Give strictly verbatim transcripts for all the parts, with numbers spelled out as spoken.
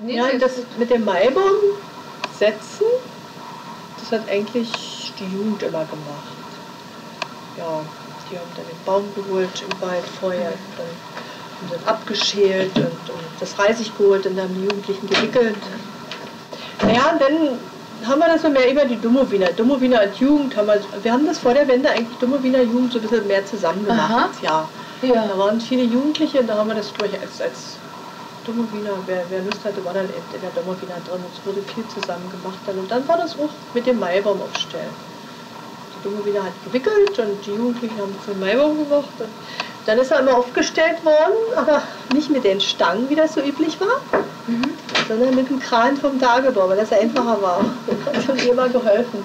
Nee, ja, das mit dem Maibaum setzen, das hat eigentlich die Jugend immer gemacht. Ja, die haben dann den Baum geholt im Wald vorher, dann haben sie abgeschält und, und das Reisig geholt und dann haben die Jugendlichen gewickelt. Naja, und dann haben wir das so mehr über die Domowiner. Domowiner als Jugend haben wir, wir haben das vor der Wende eigentlich Domowiner Jugend so ein bisschen mehr zusammen gemacht. Ja. Ja. Da waren viele Jugendliche und da haben wir das durch als, als Domowiner, wer, wer Lust hatte, war dann eben in der Domowiner drin und es wurde viel zusammen gemacht dann. Und dann war das auch mit dem Maibaum aufstellen. Die Domowiner hat gewickelt und die Jugendlichen haben für den Maibaum gemacht. Und dann ist er immer aufgestellt worden, aber nicht mit den Stangen, wie das so üblich war, mhm. sondern mit dem Kran vom Tagebau, weil das einfacher war. Das hat uns immer geholfen.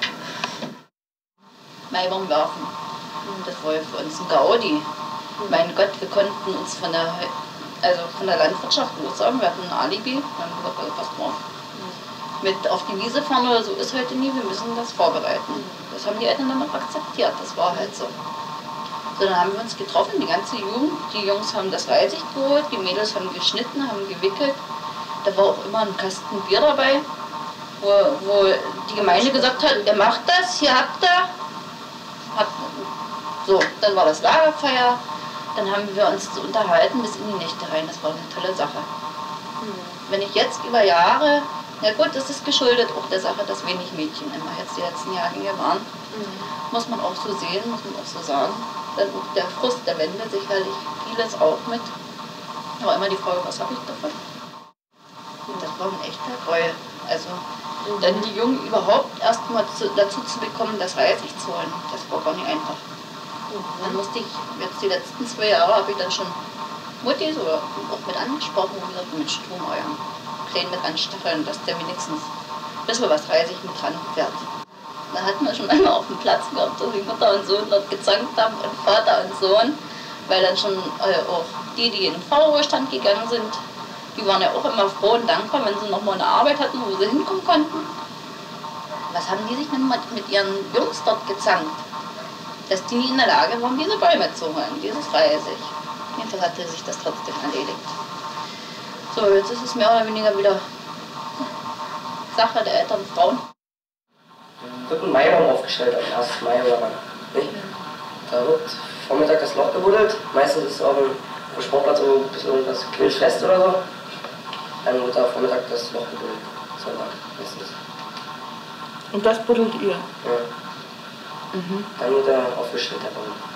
Maibaum werfen, das war ja für uns ein Gaudi. Mein Gott, wir konnten uns von der, also von der Landwirtschaft lossagen, wir hatten ein Alibi, wir haben gesagt, also passt mal auf. Mit auf die Wiese fahren oder so ist heute nie, wir müssen das vorbereiten. Das haben die Eltern dann auch akzeptiert, das war halt so. So, dann haben wir uns getroffen, die ganze Jugend, die Jungs haben das Reisig geholt, die Mädels haben geschnitten, haben gewickelt. Da war auch immer ein Kasten Bier dabei, wo, wo die Gemeinde gesagt hat, ihr macht das, hier habt ihr. Habt, so, dann war das Lagerfeuer. Dann haben wir uns unterhalten bis in die Nächte rein. Das war eine tolle Sache. Mhm. Wenn ich jetzt über Jahre, ja gut, das ist geschuldet auch der Sache, dass wenig Mädchen immer jetzt die letzten Jahre hier waren, mhm. muss man auch so sehen, muss man auch so sagen. Dann auch der Frust der Wende sicherlich vieles auch mit. Aber immer die Frage, was habe ich davon? Und das war ein echter Gräuel. Also mhm. dann die Jungen überhaupt erst mal zu, dazu zu bekommen, das Reisig zu holen, das war gar nicht einfach. Dann musste ich, jetzt die letzten zwei Jahre, habe ich dann schon Muttis oder auch mit angesprochen und gesagt, mit Strom euren Kleinen mit anstacheln, dass der wenigstens ein bisschen was Reisig mit dran fährt. Da hatten wir schon einmal auf dem Platz gehabt, dass die Mutter und Sohn dort gezankt haben und Vater und Sohn, weil dann schon äh, auch die, die in den V-Ruhestand gegangen sind, die waren ja auch immer froh und dankbar, wenn sie nochmal eine Arbeit hatten, wo sie hinkommen konnten. Was haben die sich denn mit ihren Jungs dort gezankt? Dass die nie in der Lage waren, diese Bäume zu holen, dieses Reisig. Jedenfalls hatte sich das trotzdem erledigt. So, jetzt ist es mehr oder weniger wieder Sache der Eltern und Frauen. Wird ein Maibaum aufgestellt am ersten Mai oder wann? Nicht? Da wird Vormittag das Loch gebuddelt. Meistens ist es auf dem, auf dem Sportplatz bis irgendwas Quillfest oder so. Dann wird da Vormittag das Loch gebuddelt. Sonntag meistens. Und das buddelt ihr? Ja. Mhm. Dann wird er aufgestellt, der Baum.